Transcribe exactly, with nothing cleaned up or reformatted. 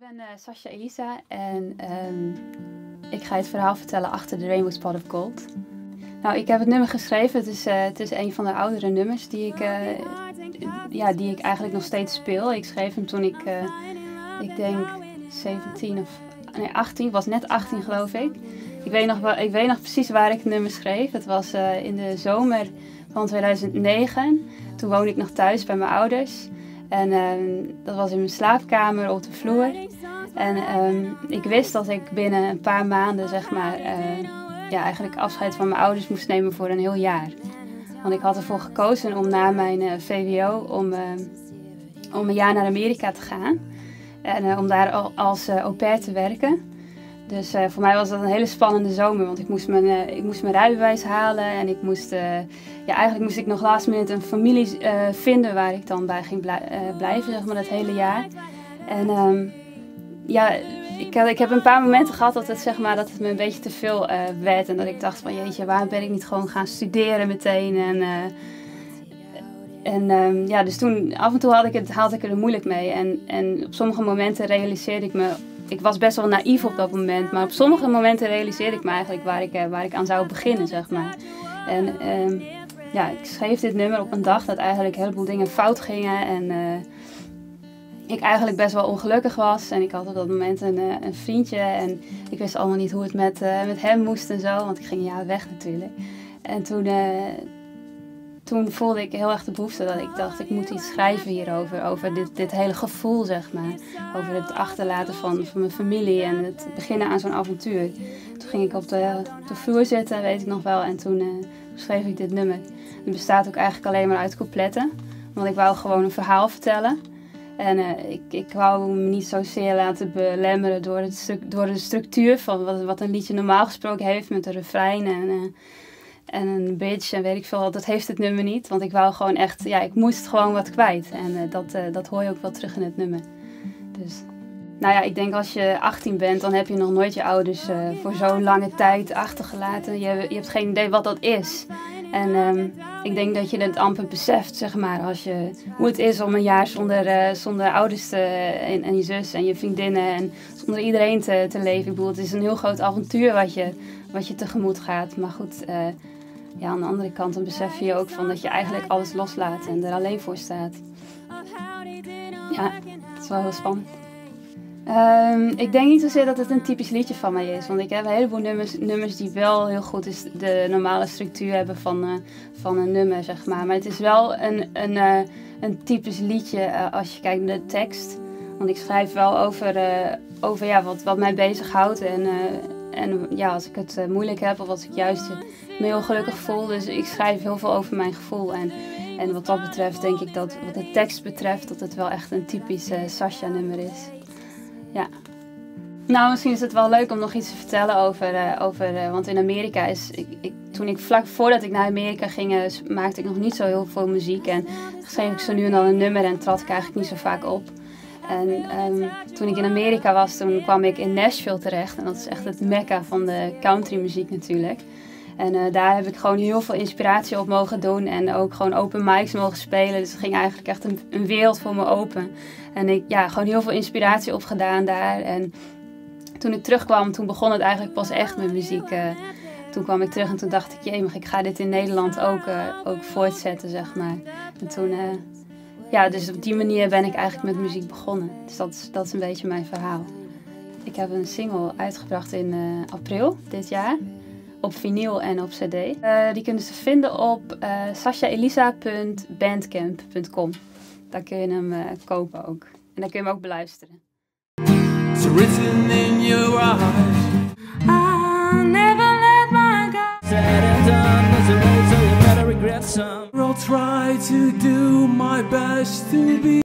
ben uh, Sascha Elisa en um, ik ga je het verhaal vertellen achter de Rainbow Spot of Gold. Nou, ik heb het nummer geschreven. Het is, uh, het is een van de oudere nummers die ik, uh, ja, die ik eigenlijk nog steeds speel. Ik schreef hem toen ik, uh, ik denk zeventien of nee, achttien, was net achttien geloof ik. Ik weet nog, ik weet nog precies waar ik het nummer schreef. Het was uh, in de zomer van tweeduizend negen. Toen woonde ik nog thuis bij mijn ouders. En uh, dat was in mijn slaapkamer op de vloer. En uh, ik wist dat ik binnen een paar maanden, zeg maar, uh, ja, eigenlijk afscheid van mijn ouders moest nemen voor een heel jaar. Want ik had ervoor gekozen om na mijn uh, V W O om, uh, om een jaar naar Amerika te gaan. En uh, om daar al, als uh, au pair te werken. Dus uh, voor mij was dat een hele spannende zomer, want ik moest mijn, uh, ik moest mijn rijbewijs halen en ik moest, uh, ja, eigenlijk moest ik nog last minute een familie uh, vinden waar ik dan bij ging blij, uh, blijven, zeg maar, dat hele jaar. En um, ja, ik, ik heb een paar momenten gehad dat het, zeg maar, dat het me een beetje te veel uh, werd en dat ik dacht van jeetje, waarom ben ik niet gewoon gaan studeren meteen en... Uh, En um, ja, dus toen af en toe had ik het, had ik er moeilijk mee en, en op sommige momenten realiseerde ik me, ik was best wel naïef op dat moment, maar op sommige momenten realiseerde ik me eigenlijk waar ik, waar ik aan zou beginnen, zeg maar. En um, ja, ik schreef dit nummer op een dag dat eigenlijk een heleboel dingen fout gingen en uh, ik eigenlijk best wel ongelukkig was. En ik had op dat moment een, uh, een vriendje en ik wist allemaal niet hoe het met, uh, met hem moest en zo, want ik ging een jaar weg natuurlijk. En toen... Uh, Toen voelde ik heel erg de behoefte dat ik dacht, ik moet iets schrijven hierover. Over dit, dit hele gevoel, zeg maar. Over het achterlaten van, van mijn familie en het beginnen aan zo'n avontuur. Toen ging ik op de, op de vloer zitten, weet ik nog wel. En toen uh, schreef ik dit nummer. Het bestaat ook eigenlijk alleen maar uit coupletten. Want ik wou gewoon een verhaal vertellen. En uh, ik, ik wou me niet zozeer laten belemmeren door, het, door de structuur van wat, wat een liedje normaal gesproken heeft met een refrein en... Uh, En een bridge en weet ik veel, dat heeft het nummer niet. Want ik wou gewoon echt, ja, ik moest gewoon wat kwijt. En uh, dat, uh, dat hoor je ook wel terug in het nummer. Dus, nou ja, ik denk als je achttien bent, dan heb je nog nooit je ouders uh, voor zo'n lange tijd achtergelaten. Je, je hebt geen idee wat dat is. En um, ik denk dat je het amper beseft, zeg maar, als je, hoe het is om een jaar zonder, uh, zonder ouders te, en, en je zus en je vriendinnen en zonder iedereen te, te leven. Ik bedoel, het is een heel groot avontuur wat je, wat je tegemoet gaat. Maar goed... Uh, Ja, aan de andere kant dan besef je ook van dat je eigenlijk alles loslaat en er alleen voor staat. Ja, het is wel heel spannend. Um, ik denk niet zozeer dat het een typisch liedje van mij is, want ik heb een heleboel nummers, nummers die wel heel goed is de normale structuur hebben van, uh, van een nummer, zeg maar. Maar het is wel een, een, uh, een typisch liedje uh, als je kijkt naar de tekst. Want ik schrijf wel over, uh, over ja, wat, wat mij bezighoudt en... Uh, En ja, als ik het uh, moeilijk heb of als ik juist me heel gelukkig voel. Dus ik schrijf heel veel over mijn gevoel. En, en wat dat betreft denk ik dat, wat de tekst betreft, dat het wel echt een typisch uh, Sascha nummer is. Ja. Nou, misschien is het wel leuk om nog iets te vertellen over, uh, over uh, want in Amerika is, ik, ik, toen ik vlak voordat ik naar Amerika ging, uh, maakte ik nog niet zo heel veel muziek. En schreef ik zo nu en dan een nummer en trad ik eigenlijk niet zo vaak op. En um, toen ik in Amerika was, toen kwam ik in Nashville terecht. En dat is echt het mekka van de countrymuziek natuurlijk. En uh, daar heb ik gewoon heel veel inspiratie op mogen doen. En ook gewoon open mics mogen spelen. Dus het ging eigenlijk echt een, een wereld voor me open. En ik ja, gewoon heel veel inspiratie opgedaan daar. En toen ik terugkwam, toen begon het eigenlijk pas echt met muziek. Uh, toen kwam ik terug en toen dacht ik, jee, ik ga dit in Nederland ook, uh, ook voortzetten, zeg maar. En toen... Uh, Ja, dus op die manier ben ik eigenlijk met muziek begonnen. Dus dat is, dat is een beetje mijn verhaal. Ik heb een single uitgebracht in uh, april dit jaar. Op vinyl en op cd. Uh, die kunnen ze vinden op uh, sascha elisa punt bandcamp punt com. Daar kun je hem uh, kopen ook. En daar kun je hem ook beluisteren. It's written in your eyes. I'll never let my God. Said and done, there's a way, so you better regret some. I'll try to do my best to be